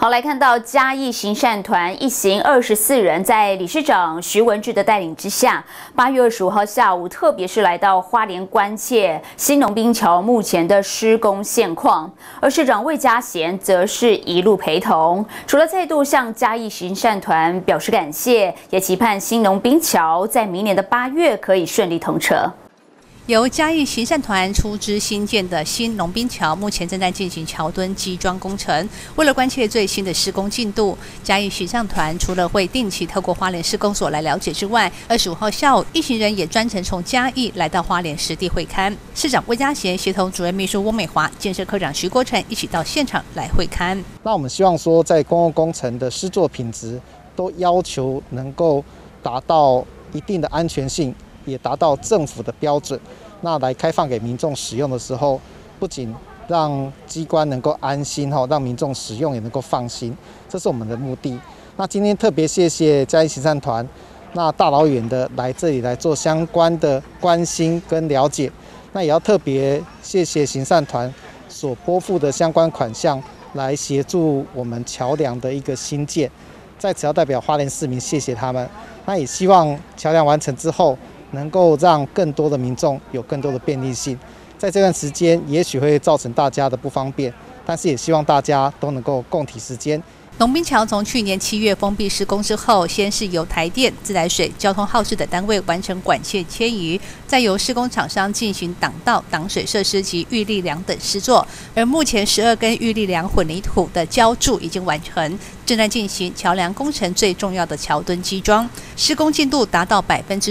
好，来看到嘉义行善团一行24人，在理事长徐文志的带领之下，8月25号下午，特别是来到花莲关切新农兵桥目前的施工现况，而市长魏家贤则是一路陪同，除了再度向嘉义行善团表示感谢，也期盼新农兵桥在明年的8月可以顺利通车。 由嘉义行善团出资新建的新农兵桥，目前正在进行桥墩基桩工程。为了关切最新的施工进度，嘉义行善团除了会定期透过花莲施工所来了解之外，25号下午，一行人也专程从嘉义来到花莲实地会勘。市长魏家贤协同主任秘书翁美华、建设科长徐国成一起到现场来会勘。 那我们希望说，在公共工程的施作品质都要求能够达到一定的安全性。 也达到政府的标准，那来开放给民众使用的时候，不仅让机关能够安心让民众使用也能够放心，这是我们的目的。那今天特别谢谢嘉义行善团，那大老远的来这里来做相关的关心跟了解，那也要特别谢谢行善团所拨付的相关款项，来协助我们桥梁的一个新建。在此要代表花莲市民谢谢他们，那也希望桥梁完成之后。 能够让更多的民众有更多的便利性，在这段时间也许会造成大家的不方便，但是也希望大家都能够共体时间。 农兵桥从去年7月封闭施工之后，先是由台电、自来水、交通号志等单位完成管线迁移，再由施工厂商进行挡道、挡水设施及预立梁等施作。而目前12根预立梁混凝土的浇筑已经完成，正在进行桥梁工程最重要的桥墩基桩，施工进度达到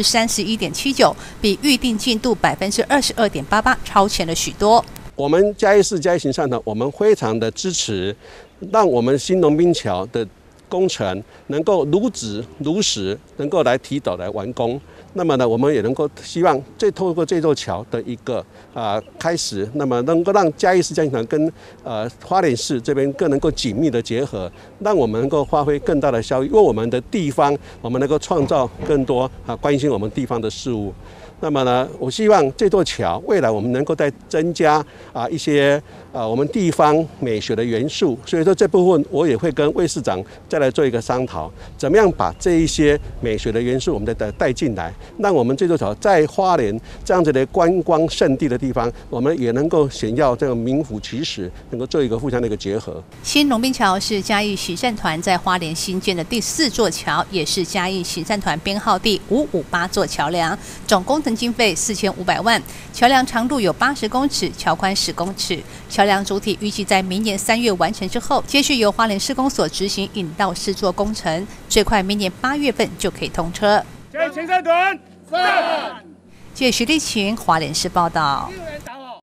31.79%，比预定进度22.88%超前了许多。 我们嘉义市嘉义行善团，我们非常的支持，让我们新农兵桥的工程能够如职如实，能够来提早来完工。那么呢，我们也能够希望透过这座桥的一个开始，那么能够让嘉义市嘉义行团跟花莲市这边更能够紧密的结合，让我们能够发挥更大的效益，为我们的地方，我们能够创造更多关心我们地方的事物。 那么呢，我希望这座桥未来我们能够再增加一些我们地方美学的元素，所以说这部分我也会跟魏市长再来做一个商讨，怎么样把这一些美学的元素我们再带进来，让我们这座桥在花莲这样子的观光胜地的地方，我们也能够显耀这个名副其实，能够做一个互相的一个结合。新农兵桥是嘉义行善团在花莲新建的第4座桥，也是嘉义行善团编号第558座桥梁，总工程经费4500万，桥梁长度有80公尺，桥宽10公尺。桥梁主体预计在明年3月完成之后，接续由花莲施工所执行引道施作工程，最快明年8月份就可以通车。 嘉义行善团， 谢徐立群，花莲市报道。